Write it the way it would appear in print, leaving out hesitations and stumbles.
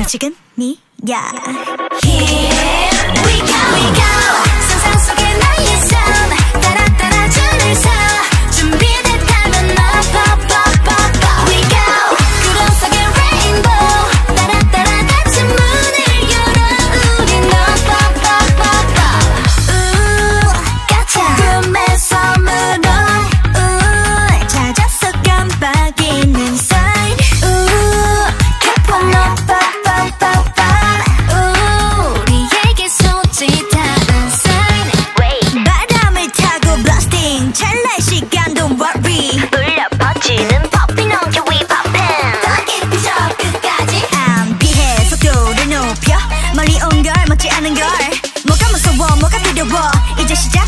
지금이야. Here we go. 상상 속의 나의 삶 따라 따라 줄을 서 준비됐다면 up up up up up we go. 구름 속의 rainbow 따라 따라 같이 문을 열어 우린 up up up up up. 가자 꿈의 섬으로 찾았어 깜빡이는 sign. KEP1ER up up up up up. 우리에게 솔직한 sign. 바람을 타고 blasting 찰나의 시간 don't worry. 울려 퍼지는 popping on your way popping. 더 깊이 저 끝까지 암비해 속도를 높여 멀리 온 걸 멋지 않은 걸 뭐가 무서워 뭐가 두려워 이제 시작